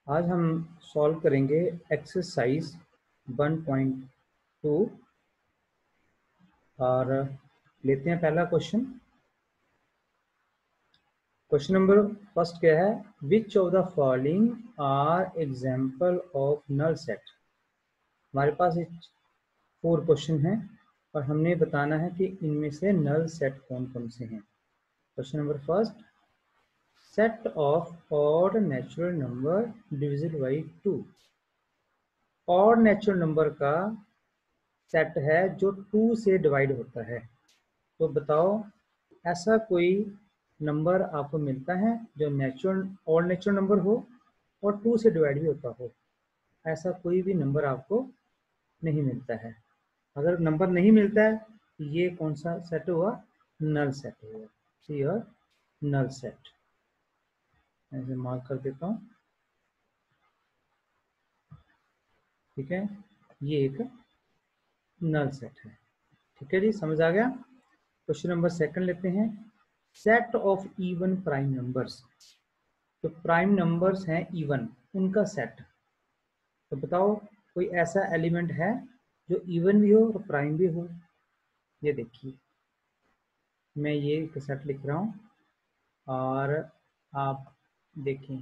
आज हम सॉल्व करेंगे एक्सरसाइज 1.2 और लेते हैं पहला क्वेश्चन। क्वेश्चन नंबर फर्स्ट क्या है, which of the following are example of null set. हमारे पास 4 क्वेश्चन हैं और हमने बताना है कि इनमें से नल सेट कौन कौन से हैं। Question number first, set of odd natural number divisible by 2। Odd natural number का सेट है जो 2 से डिवाइड होता है। तो बताओ ऐसा कोई नंबर आपको मिलता है जो नेचुरल ऑड नेचुरल नंबर हो और 2 से डिवाइड भी होता हो। ऐसा कोई भी नंबर आपको नहीं मिलता है। अगर नंबर नहीं मिलता है तो ये कौन सा सेट हुआ, नल सेट हुआ। क्लियर, नल सेट ऐसे मार्क कर देता हूँ। ठीक है, ये एक नल सेट है। ठीक है जी, समझ आ गया। क्वेश्चन नंबर सेकंड लेते हैं, set of even prime numbers. तो प्राइम नंबर्स हैं इवन, उनका सेट। तो बताओ कोई ऐसा एलिमेंट है जो इवन भी हो और प्राइम भी हो। ये देखिए, मैं ये एक सेट लिख रहा हूँ और आप देखें,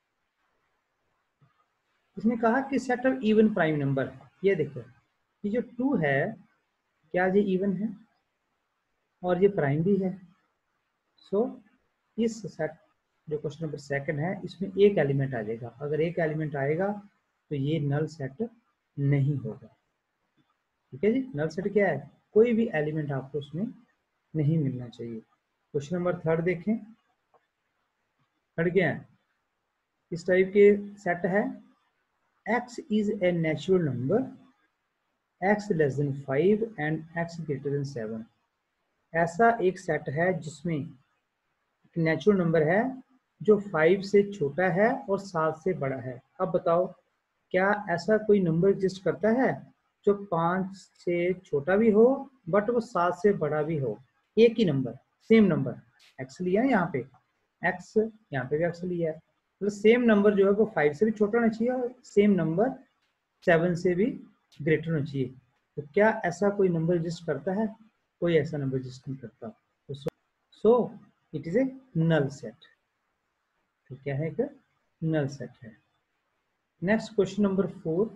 इसने कहा कि set of even prime number. ये देखो, ये जो 2 है, क्या ये इवन है और ये प्राइम भी है। सो इस सेट जो क्वेश्चन नंबर सेकंड है, इसमें एक एलिमेंट आ जाएगा। अगर एक एलिमेंट आएगा तो ये नल सेट नहीं होगा। ठीक है जी, नल सेट क्या है, कोई भी एलिमेंट आपको उसमें नहीं मिलना चाहिए। क्वेश्चन नंबर थर्ड देखें, थर्ड क्या है, इस टाइप के सेट है, x is a natural number, x less than 5 and x greater than 7। ऐसा एक सेट है जिसमें नेचुरल नंबर है जो 5 से छोटा है और 7 से बड़ा है। अब बताओ क्या ऐसा कोई नंबर एग्जिस्ट करता है जो 5 से छोटा भी हो बट वो 7 से बड़ा भी हो। एक ही नंबर, सेम नंबर, एक्स लिया है यहाँ पे, एक्स यहाँ पे भी एक्स लिया है, मतलब सेम नंबर जो है वो 5 से भी छोटा होना चाहिए और सेम नंबर 7 से भी ग्रेटर होना चाहिए। तो क्या ऐसा कोई नंबर एग्जिस्ट करता है? कोई ऐसा नंबर एग्जिस्ट नहीं करता। तो so it is a null set. तो क्या है, एक नल सेट है। Next question number 4,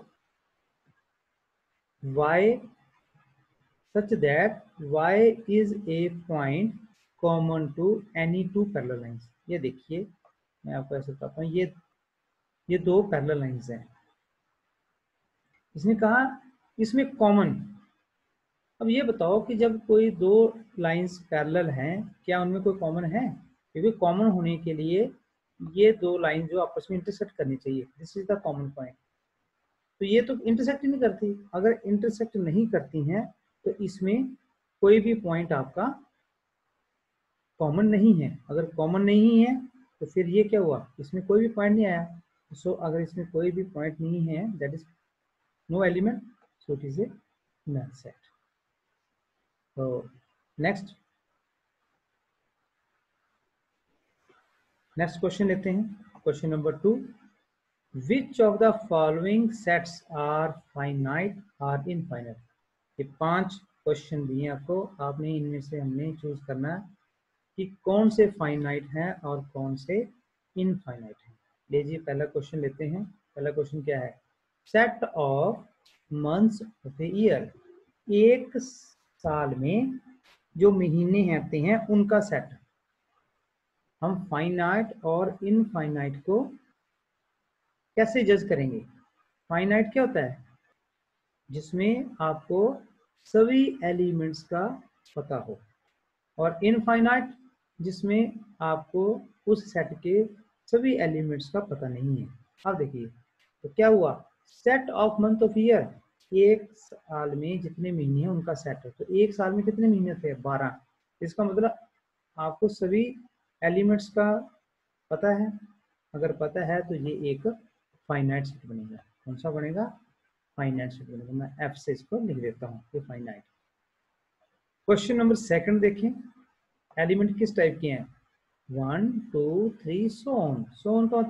y such that y is a point common to any two parallel lines। ये देखिए, मैं आपको ऐसे बताता हूँ, ये 2 पैरेलल लाइंस हैं। इसने कहा इसमें कॉमन। अब ये बताओ कि जब कोई 2 लाइंस पैरेलल हैं, क्या उनमें कोई कॉमन है? क्योंकि कॉमन होने के लिए ये 2 लाइन जो आपस में इंटरसेक्ट करनी चाहिए, this is the common point. तो ये तो इंटरसेक्ट नहीं करती। अगर इंटरसेक्ट नहीं करती हैं तो इसमें कोई भी पॉइंट आपका कॉमन नहीं है। अगर कॉमन नहीं है तो फिर ये क्या हुआ, इसमें कोई भी पॉइंट नहीं आया। सो अगर इसमें कोई भी पॉइंट नहीं है, that is no element, so it is a null set. तो नेक्स्ट क्वेश्चन लेते हैं, question number 2, which of the following sets are finite और इनफाइनाइट। ये 5 क्वेश्चन दिए आपको, आपने इनमें से हमने चूज करना है कि कौन से फाइनाइट हैं और कौन से इनफाइनाइट हैं। लीजिए पहला क्वेश्चन लेते हैं। पहला क्वेश्चन क्या है, set of months of a year. एक साल में जो महीने आते हैं उनका सेट। हम फाइनाइट और इनफाइनाइट को कैसे जज करेंगे? फाइनाइट क्या होता है, जिसमें आपको सभी एलिमेंट्स का पता हो, और इनफाइनाइट जिसमें आपको उस सेट के सभी एलिमेंट्स का पता नहीं है। अब देखिए तो क्या हुआ, set of month of year, एक साल में जितने महीने हैं उनका सेट है। तो एक साल में कितने महीने होते हैं, 12। इसका मतलब आपको सभी एलिमेंट्स का पता है। अगर पता है तो ये एक फाइनाइट सेट बनेगा। कौन सा बनेगा, फाइनाइट सेट बनेगा। मैं एफ से इसको लिख देता हूँ, ये फाइनाइट। क्वेश्चन नंबर सेकंड देखें, एलिमेंट किस टाइप के हैं, 1 2 3 सोन। सोन का मतलब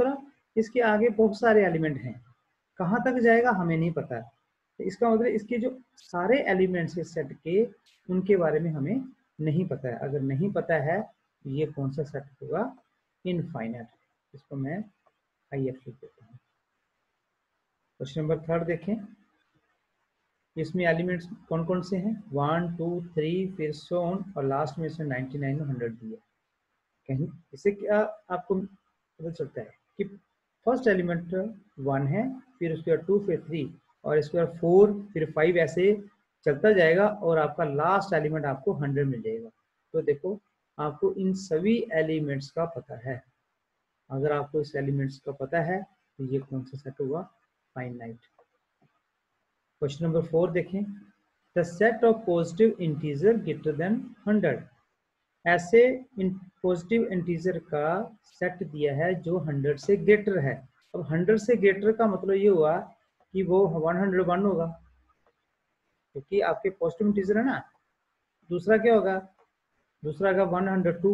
इसके आगे बहुत सारे एलिमेंट हैं, कहाँ तक जाएगा हमें नहीं पता है। तो इसका मतलब इसके जो सारे एलिमेंट्स है सेट के, उनके बारे में हमें नहीं पता है। अगर नहीं पता है तो ये कौन सा सेट होगा, इनफाइनाइट। इसको मैं IF लिख देता हूँ। क्वेश्चन नंबर 3 देखें, इसमें एलिमेंट्स कौन कौन से हैं, 1 2 3 फिर so on, और लास्ट में इसमें 99 और 100 दिया। कहीं इससे क्या आपको पता चलता है कि फर्स्ट एलिमेंट 1 है, फिर उसके बाद 2 फिर 3 और इसके बाद 4 फिर 5, ऐसे चलता जाएगा और आपका लास्ट एलिमेंट आपको 100 मिल जाएगा। तो देखो आपको इन सभी एलिमेंट्स का पता है। अगर आपको इस एलिमेंट्स का पता है तो ये कौन सा सेट होगा, फाइनाइट। क्वेश्चन नंबर 4 देखें, the set of positive integer greater than 100। ऐसे पॉजिटिव इंटीजर का सेट दिया है जो 100 से ग्रेटर है। अब 100 से ग्रेटर का मतलब ये हुआ कि वो 101 होगा, क्योंकि आपके पॉजिटिव इंटीजर है ना। दूसरा क्या होगा, दूसरा का 102।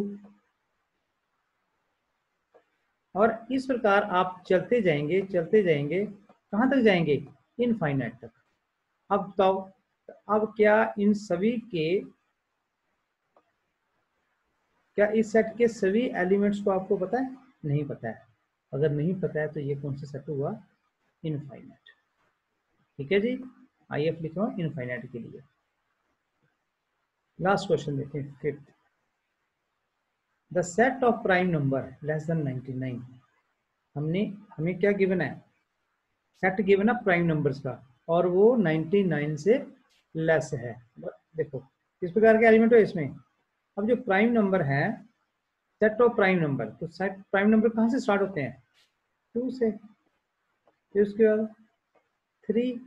और इस प्रकार आप चलते जाएंगे कहाँ तक जाएंगे, इनफाइनाइट तक। अब बताओ, अब क्या इन सभी के, क्या इस सेट के सभी एलिमेंट्स को आपको पता है, नहीं पता है। अगर नहीं पता है तो ये कौन सा सेट हुआ, इनफाइनाइट। ठीक है जी, IF लिख रहा हूं इनफाइनाइट के लिए। लास्ट क्वेश्चन देखें, 5th, the set of prime number less than 99। हमें क्या गिवन है, सेट गिवन है प्राइम नंबर्स का, और वो 99 से लेस है। देखो किस प्रकार के एलिमेंट हो इसमें। अब जो प्राइम नंबर है, सेट ऑफ प्राइम नंबर, तो सेट प्राइम नंबर कहाँ से स्टार्ट होते हैं, 2 से, फिर उसके बाद 3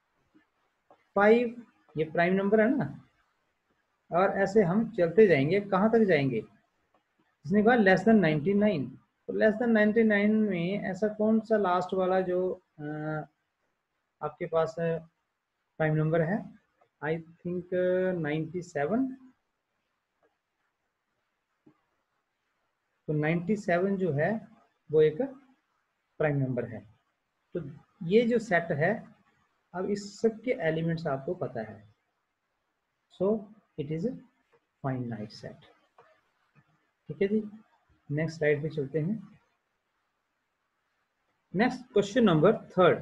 5, ये प्राइम नंबर है ना। और ऐसे हम चलते जाएंगे, कहाँ तक जाएंगे, इसने कहा लेस देन 99। तो लेस देन 99 में ऐसा कौन सा लास्ट वाला जो आपके पास प्राइम नंबर है, आई थिंक 97। तो 97 जो है वो एक प्राइम नंबर है। तो ये जो सेट है, अब इस सब के एलिमेंट्स आपको पता है, so it is finite set. ठीक है जी, नेक्स्ट स्लाइड पे चलते हैं। Next question number 3,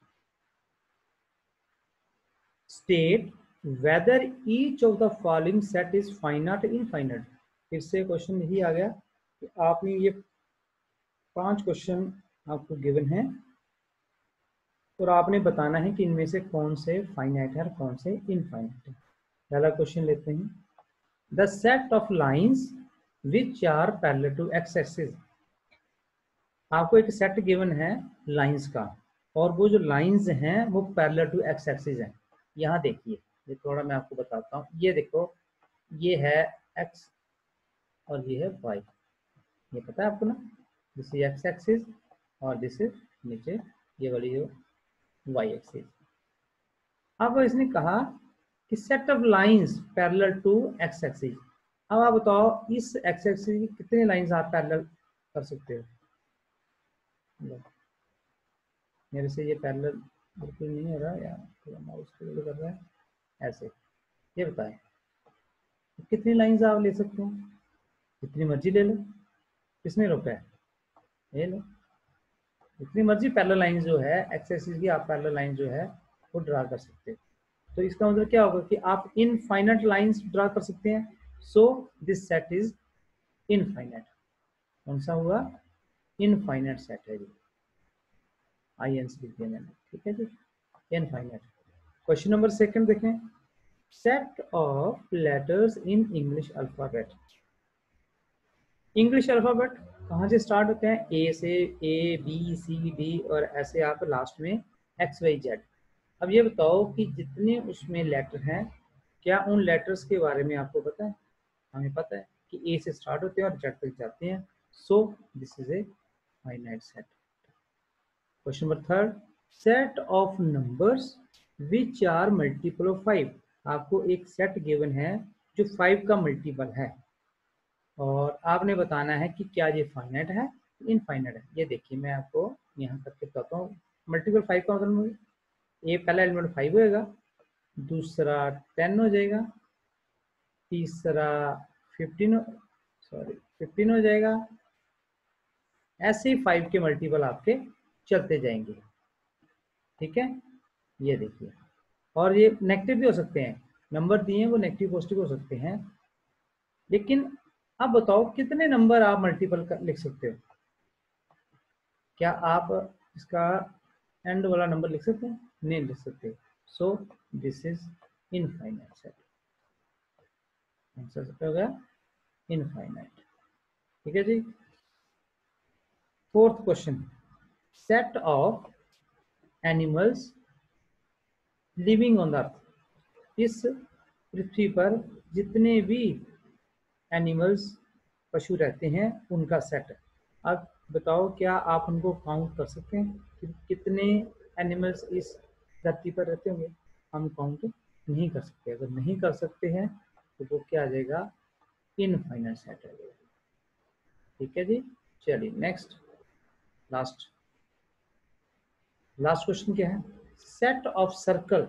state whether each of the following set is finite infinite. फिर से क्वेश्चन यही आ गया कि आपने ये 5 क्वेश्चन आपको गिवन है और आपने बताना है कि इनमें से कौन से फाइनाइट है और कौन से इनफाइनाइट है। पहला क्वेश्चन लेते हैं, the set of lines which are parallel to x axis. आपको एक सेट गिवन है लाइंस का, और वो जो लाइंस हैं वो पैरेलल टू एक्स एक्सिस हैं। यहाँ देखिए, ये थोड़ा मैं आपको बताता हूँ। ये देखो, ये है एक्स और ये है वाई, ये पता है आपको ना, दिस इज एक्स एक्सिस और दिस इज नीचे ये वाली जो वाई एक्सिस। अब इसने कहा कि set of lines parallel to x axis. अब आप बताओ इस एक्स एक्सिस की कितने लाइंस आप पैरेलल कर सकते हो। मेरे से ये पैरेलल बिल्कुल नहीं हो रहा यार, थोड़ा माउस को कर रहा है ऐसे। ये बताएं कितनी लाइंस आप ले सकते हो, जितनी मर्जी ले लो, किसने रोका है, ये लो जितनी मर्जी पैरेलल लाइन जो है एक्स एक्सिस की, आप पैरेलल लाइन जो है वो ड्रा कर सकते हो। तो इसका मतलब क्या होगा कि आप इनफाइनाइट लाइंस ड्रा कर सकते हैं। So this set is infinite. कौन सा हुआ, इनफाइनाइट सेट है जी, INC लिख दिया मैंने। ठीक है जी, इनफाइनाइट। क्वेश्चन नंबर 2 देखें, set of letters in English alphabet. English alphabet कहाँ से स्टार्ट होते हैं, ए से, ABCD और ऐसे आप लास्ट में XYZ। अब ये बताओ कि जितने उसमें लेटर हैं, क्या उन लेटर्स के बारे में आपको पता है। हमें पता है कि A से स्टार्ट होते हैं और Z तक जाते हैं। So this is a finite set. Question number 3, set of numbers which are multiple of 5। आपको एक सेट गिवन है जो 5 का मल्टीपल है, और आपने बताना है कि क्या ये फाइनाइट है, इनफाइनाइट है। ये देखिए मैं आपको यहाँ तक के बताता हूँ। मल्टीपल 5 का मतलब ये पहला एलिमेंट 5 होएगा, दूसरा 10 हो जाएगा, तीसरा 15 हो जाएगा। ऐसे ही 5 के मल्टीपल आपके चलते जाएंगे, ठीक है। ये देखिए, और ये नेगेटिव भी हो सकते हैं, नंबर दिए हैं वो नेगेटिव पॉजिटिव हो सकते हैं। लेकिन अब बताओ कितने नंबर आप मल्टीपल लिख सकते हो? क्या आप इसका एंड वाला नंबर लिख सकते हैं? नहीं लिख सकते। So this is infinite set. Answer हो गया इनफाइनाइट, ठीक है जी। Fourth question, set of animals living on the earth. इस पृथ्वी पर जितने भी एनिमल्स पशु रहते हैं उनका सेट। अब बताओ क्या आप उनको काउंट कर सकते हैं कि कितने एनिमल्स इस धरती पर रहते होंगे? हम काउंट नहीं कर सकते। अगर नहीं कर सकते हैं तो वो क्या आ जाएगा? इनफाइनाइट सेट आ जाएगा, ठीक है जी। चलिए नेक्स्ट, लास्ट क्वेश्चन क्या है? Set of circle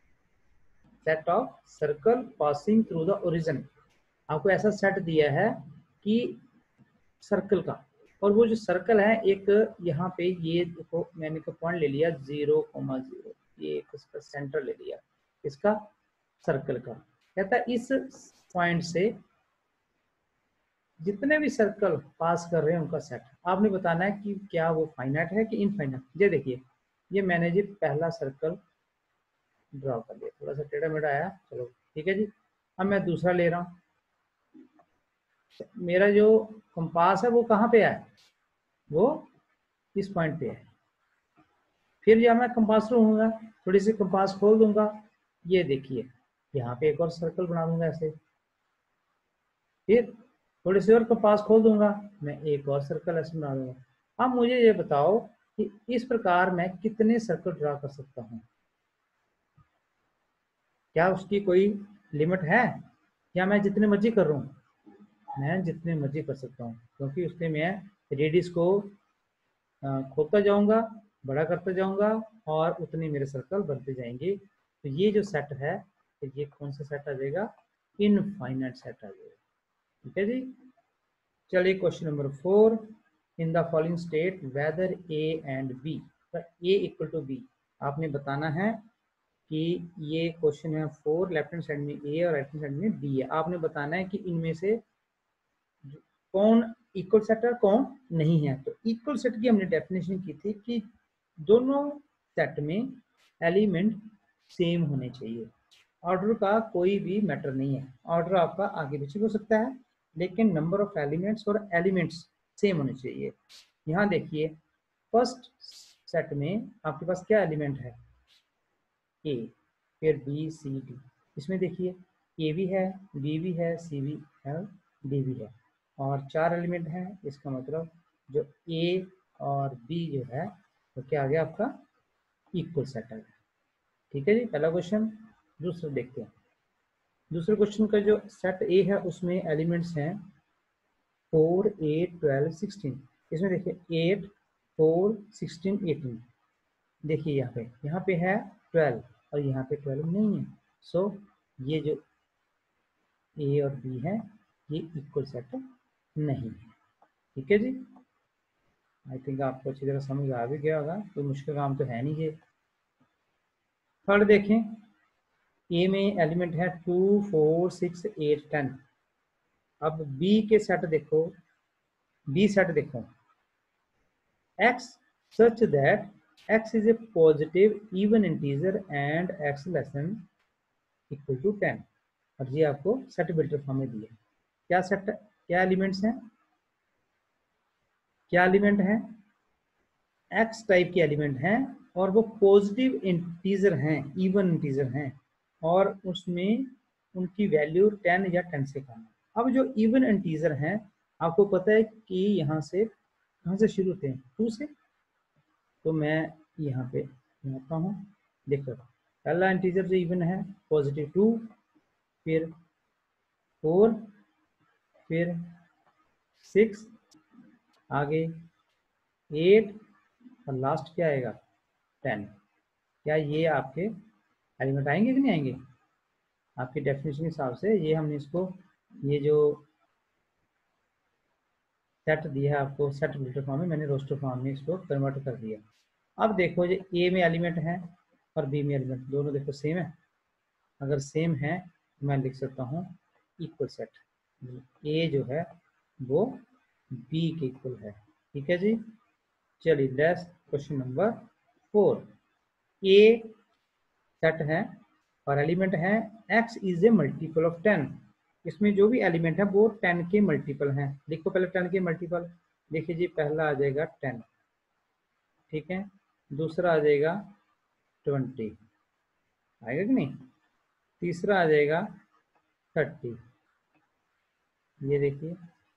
passing through the origin. आपको ऐसा सेट दिया है कि सर्कल का, और वो जो सर्कल है एक यहाँ पे, ये देखो मैंने एक पॉइंट ले लिया 0,0, ये एक उसका सेंटर ले लिया इसका सर्कल का। कहता है इस पॉइंट से जितने भी सर्कल पास कर रहे हैं उनका सेट। आपने बताना है कि क्या वो फाइनाइट है कि इनफाइनाइट। ये देखिए, ये मैंने जी पहला सर्कल ड्रॉ कर लिया, थोड़ा सा टेढ़ा मेढ़ा आया, चलो ठीक है जी। अब मैं दूसरा ले रहा हूँ। मेरा जो कंपास है वो कहाँ पे है? वो इस पॉइंट पे है। फिर जब मैं कंपास रहूंगा, थोड़ी सी कंपास खोल दूंगा, ये देखिए यहाँ पे एक और सर्कल बना दूंगा ऐसे। फिर थोड़ी सी और कंपास खोल दूंगा, मैं एक और सर्कल ऐसे बना दूंगा। अब मुझे ये बताओ कि इस प्रकार मैं कितने सर्कल ड्रा कर सकता हूँ? क्या उसकी कोई लिमिट है, या मैं जितने मर्जी कर रहा हूँ? मैं जितने मर्जी कर सकता हूँ, क्योंकि उसके मैं रेडियस को खोलता जाऊंगा, बड़ा करता जाऊंगा, और उतने मेरे सर्कल बनते जाएंगे। तो ये जो सेट है, तो ये कौन सा सेट आ जाएगा? इनफाइनाइट सेट आ जाएगा, ठीक है जी। चलिए question number 4, in the following state whether A and B, A equal to B. आपने बताना है कि ये क्वेश्चन है 4, लेफ्ट हैंड साइड में ए और राइट हैंड साइड में बी है। आपने बताना है कि इनमें से कौन इक्वल सेट है कौन नहीं है। तो इक्वल सेट की हमने डेफिनेशन की थी कि दोनों सेट में एलिमेंट सेम होने चाहिए। ऑर्डर का कोई भी मैटर नहीं है, ऑर्डर आपका आगे पीछे हो सकता है, लेकिन नंबर ऑफ एलिमेंट्स और एलिमेंट्स सेम होने चाहिए। यहाँ देखिए फर्स्ट सेट में आपके पास क्या एलिमेंट है? ए, फिर बी सी डी। इसमें देखिए ए भी है, बी भी है, सी भी है, डी भी है, और 4 एलिमेंट हैं। इसका मतलब जो ए और बी जो है तो क्या आ गया आपका? इक्वल सेट आ गया, ठीक है जी। पहला क्वेश्चन। दूसरा देखते हैं। दूसरे क्वेश्चन का जो सेट ए है उसमें एलिमेंट्स हैं 4, 8, 12, 16। इसमें देखिए 8, 4, 16, 18। देखिए यहाँ पे है 12 और यहाँ पे 12 नहीं है। सो ये जो ए और बी है ये इक्वल सेट नहीं है, ठीक है जी। आई थिंक आपको अच्छी तरह समझ आ भी गया होगा, कोई मुश्किल काम तो है नहीं ये। थर्ड देखें, ए में एलिमेंट है 2, 4, 6, 8, 10। अब बी के सेट देखो, बी सेट देखो, x such that x is a positive even integer and x less than equal to 10। और ये आपको सेट बिल्टर फॉर्म में दिया। क्या सेट, क्या एलिमेंट्स हैं, क्या एलिमेंट हैं? x टाइप के एलिमेंट हैं और वो पॉजिटिव इंटीजर हैं, इवन इंटीजर हैं, और उसमें उनकी वैल्यू 10 या 10 से कम है। अब जो इवन इंटीजर हैं आपको पता है कि यहाँ से कहाँ से शुरू होते हैं? 2 से। तो मैं यहाँ पे आता हूँ, देखो पहला इंटीजर जो इवन है पॉजिटिव 2, फिर 4, फिर 6, आगे 8 और लास्ट क्या आएगा 10। क्या ये आपके एलिमेंट आएंगे कि नहीं आएंगे? आपकी डेफिनेशन के हिसाब से ये हमने इसको, ये जो सेट दिया है आपको सेट बिल्डर फॉर्म में, मैंने रोस्टर फॉर्म में इसको कन्वर्ट कर दिया। अब देखो ये ए में एलिमेंट है और बी में एलिमेंट, दोनों देखो सेम है। अगर सेम है तो मैं लिख सकता हूँ इक्वल सेट, ए जो है वो बी के इक्वल है। ठीक है जी। चलिए let's question number 4। A set है और एलिमेंट है x is a multiple of 10। इसमें जो भी एलिमेंट है वो 10 के मल्टीपल हैं। लिखो पहले 10 के मल्टीपल। देखिए जी, पहला आ जाएगा 10, ठीक है। दूसरा आ जाएगा 20, आएगा कि नहीं। तीसरा आ जाएगा 30, ये देखिए।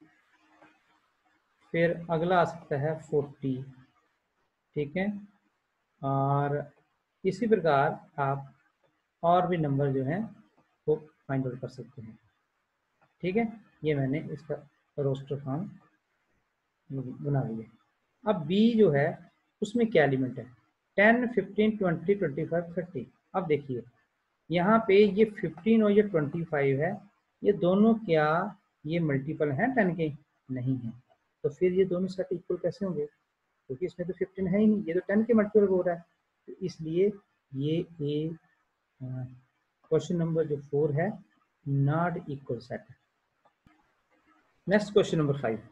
फिर अगला आ सकता है 40, ठीक है। और इसी प्रकार आप और भी नंबर जो हैं वो फाइंड आउट कर सकते हैं। ठीक है, ये मैंने इसका रोस्टर फॉर्म बना लिया। अब बी जो है उसमें क्या एलिमेंट है 10, 15, 20, 25, 30। अब देखिए यहाँ पे ये 15 और ये 25 है, ये दोनों क्या ये मल्टीपल हैं 10 के? नहीं है। तो फिर ये दोनों सेट इक्वल कैसे होंगे? क्योंकि इसमें तो 15 है ही नहीं, ये तो 10 के मल्टीपल हो रहा है। तो इसलिए ये ए क्वेश्चन नंबर जो 4 है not equal set. Next question number 5।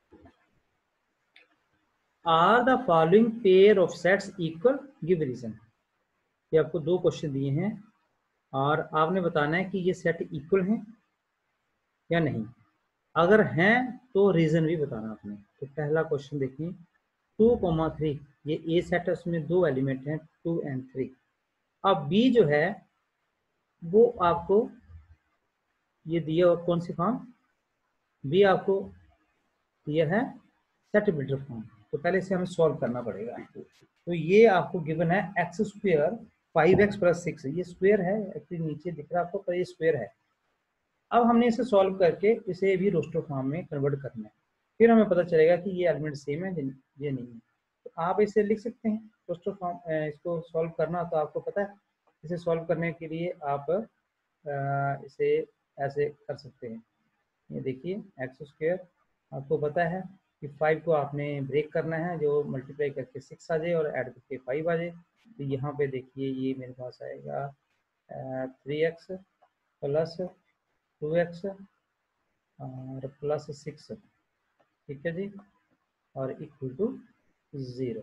Are the following pair of sets equal, give reason. ये आपको दो क्वेश्चन दिए हैं और आपने बताना है कि ये सेट इक्वल हैं या नहीं। अगर हैं तो रीजन भी बताना आपने। तो पहला क्वेश्चन देखिए 2,3, ये ए सेट है, उसमें दो एलिमेंट हैं 2 और 3। अब बी जो है वो आपको ये दिया हुआ कौन सी फॉर्म, बी आपको दिया है सेट बिल्डर फॉर्म। तो पहले इसे हमें सॉल्व करना पड़ेगा। तो ये आपको गिवन है एक्स स्क्वायर 5x + 6, ये स्क्वायर है एक्चुअली, नीचे दिख रहा है आपको पर ये स्क्वायर है। अब हमने इसे सॉल्व करके इसे भी रोस्टर फॉर्म में कन्वर्ट करना है, फिर हमें पता चलेगा कि ये एलिमेंट सेम है ये नहीं है। तो आप इसे लिख सकते हैं रोस्टर फॉर्म। इसको सॉल्व करना तो आपको पता है, इसे सॉल्व करने के लिए आप इसे ऐसे कर सकते हैं। ये देखिए एक्स स्क्वायर, आपको पता है कि 5 को आपने ब्रेक करना है, जो मल्टीप्लाई करके 6 आ जाए और ऐड करके 5 आ जाए। तो यहाँ पे देखिए ये मेरे पास आएगा 3x + 2x और +6, ठीक है जी, और इक्वल टू 0।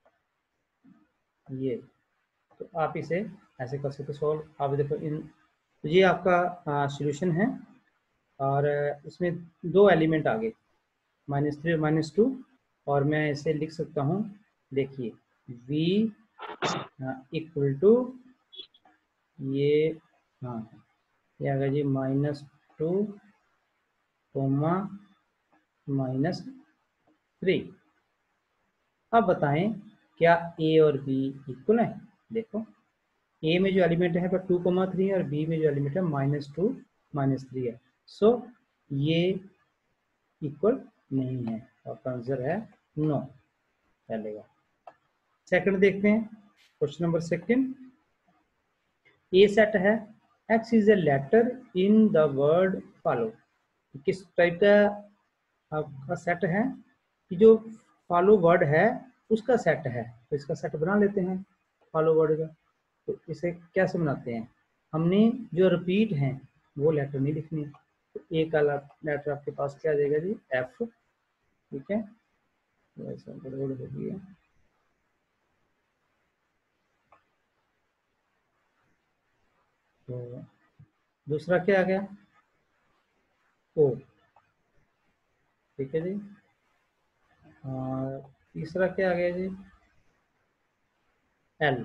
ये तो आप इसे ऐसे कर सकते सॉल्व। आप देखो इन, तो ये आपका सॉल्यूशन है और इसमें दो एलिमेंट आ गए -3 और -2, और मैं इसे लिख सकता हूँ। देखिए v इक्वल टू ये, हाँ ये आ गया जी -2, -3। अब बताएं क्या a और b इक्वल है। देखो a में जो एलिमेंट है 2,3 और b में जो एलिमेंट है -2, -3 है। सो ये इक्वल नहीं है, आपका आंसर है नो, चलेगा। सेकंड देखते हैं क्वेश्चन नंबर 2। ए सेट है x is a letter in the word follow. किस टाइप का आपका सेट है कि जो फॉलो वर्ड है उसका सेट है। तो इसका सेट बना लेते हैं फॉलो वर्ड का। तो इसे कैसे बनाते हैं, हमने जो रिपीट हैं वो लेटर नहीं लिखनी। तो ए का लेटर आपके पास क्या आ जाएगा जी एफ, ठीक है। ऐसा गड़बड़ हो गई है। तो दूसरा क्या आ गया ओ, ठीक है जी। और तीसरा क्या आ गया जी एल।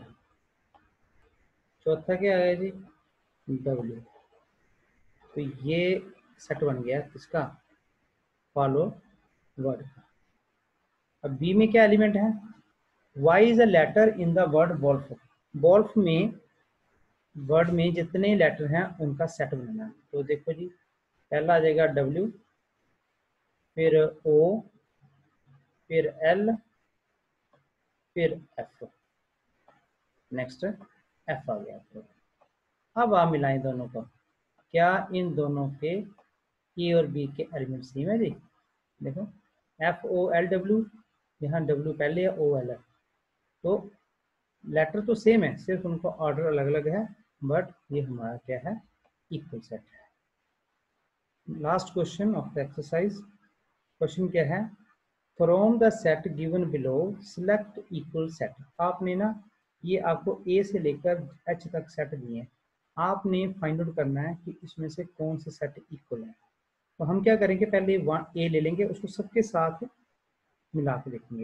चौथा क्या आ गया जी डब्ल्यू। तो ये सेट बन गया किसका, फॉलो वर्ड का। अब बी में क्या एलिमेंट है, Y is a letter in the word wolf. Wolf में वर्ड में जितने लेटर हैं उनका सेट बनाना है। तो देखो जी पहला आ जाएगा डब्ल्यू, फिर ओ, फिर एल, फिर एफ, नेक्स्ट एफ आ गया। तो अब आप मिलाएं दोनों को, क्या इन दोनों के ए और बी के एलिमेंट सेम है जी? देखो एफ ओ एल डब्ल्यू, यहाँ डब्ल्यू पहले है, ओ एल है, तो लेटर तो सेम है, सिर्फ उनका ऑर्डर अलग अलग है, बट ये हमारा क्या है, इक्वल सेट है। Last question of the exercise, question क्या है, from the set given below select equal set. आपने ना ये आपको ए से लेकर एच तक सेट दिए हैं, आपने फाइंड आउट करना है कि इसमें से कौन से सेट इक्वल है। तो हम क्या करेंगे, पहले ए ले लेंगे, उसको सबके साथ मिला के देखेंगे।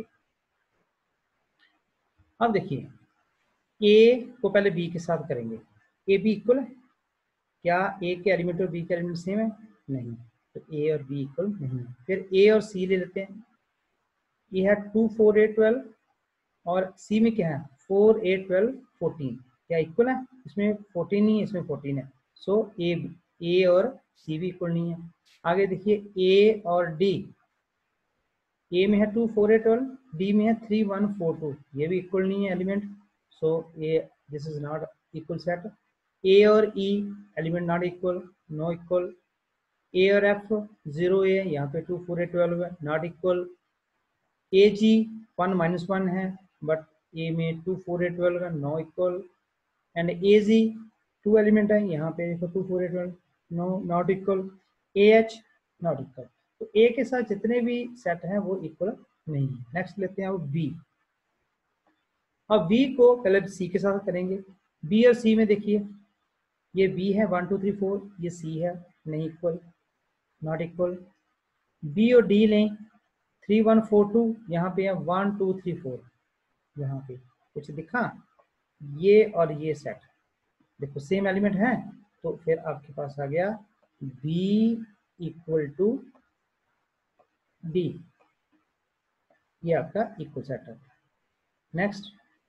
अब देखिए ए को पहले बी के साथ करेंगे, ए बी इक्वल है, क्या ए के एलिमेंट और बी के एलिमेंट सेम है? नहीं, तो ए और बी इक्वल नहीं है। फिर ए और सी ले लेते हैं, ये है 2 4 8 12 और सी में क्या है 4 8 12 14, क्या इक्वल है? इसमें 14 नहीं है, इसमें 14 है, सो ए और सी भी इक्वल नहीं है। आगे देखिए ए और डी, ए में है 2 4 8 12, डी में है 3 1 4 2, ये भी इक्वल नहीं है element, so A this is not equal set. A और E element not equal, no equal. A और एफ 0 ए, यहाँ पे 2 4 8 12 है, नॉट इक्वल। ए जी 1 -1 है, बट ए में 2 4 8 12 का, no equal. And A G 2 element है, यहाँ पे देखो 2 4 8 12, no not equal. A H not equal. तो ए के साथ जितने भी सेट हैं वो इक्वल नहीं है। नेक्स्ट लेते हैं अब बी। अब बी को पहले सी के साथ करेंगे, बी और सी में देखिए ये बी है 1 2 3 4, ये सी है, नहीं इक्वल, नॉट इक्वल। बी और डी लें 3 1 4 2, यहाँ पे है 1 2 3 4, यहाँ पे कुछ दिखा, ये और ये सेट देखो सेम एलिमेंट है, तो फिर आपके पास आ गया बी इक्वल टू डी, ये आपका इक्वल सेट है। नेक्स्ट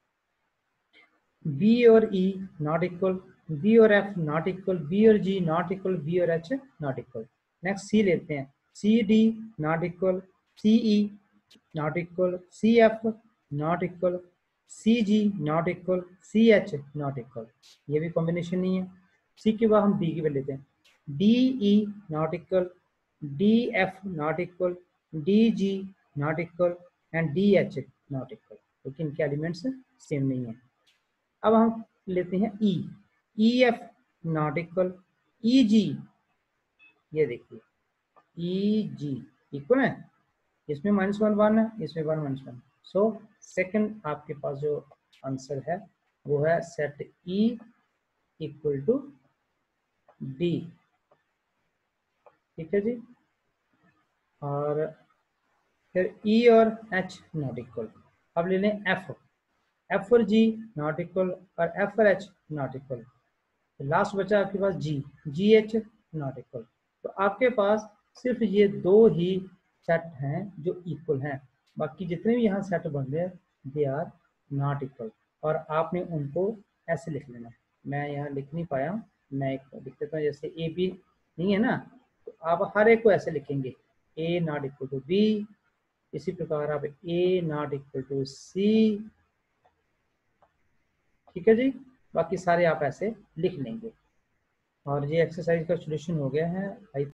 बी और ई नॉट इक्वल, बी और एफ नॉट इक्वल, बी और जी नॉट इक्वल, बी और H not equal. Next C लेते हैं, C D not equal, C E not equal, C F not equal, C G not equal, C H not equal, ये भी combination नहीं है। सी के बाद हम डी की वैल्यू लेते हैं, D E not equal, D F not equal, D G not equal and D H not equal, क्योंकि इनके एलिमेंट्स सेम नहीं है। अब हम लेते हैं E, E F not equal, E G, ये देखिए ई जी इक्वल है, इसमें -1 1 है, इसमें 1 -1, सो सेकंड आपके पास जो आंसर है वो है set E equal to D, ठीक है जी। और फिर ई और एच नॉट इक्वल। अब ले लें एफ, एफ और जी नॉट इक्वल और एफ और एच नॉट इक्वल। लास्ट बचा आपके पास G, G H not equal. तो आपके पास सिर्फ ये दो ही सेट हैं जो इक्वल हैं, बाकी जितने भी यहाँ सेट बन रहे हैं दे आर नॉट इक्वल, और आपने उनको ऐसे लिख लेना। मैं यहाँ लिख नहीं पाया, मैं एक लिख देता हूँ, जैसे ए बी नहीं है ना, तो आप हर एक को ऐसे लिखेंगे, A not equal to B, इसी प्रकार आप A not equal to C, ठीक है जी, बाकी सारे आप ऐसे लिख लेंगे। और ये एक्सरसाइज का सोल्यूशन हो गया है।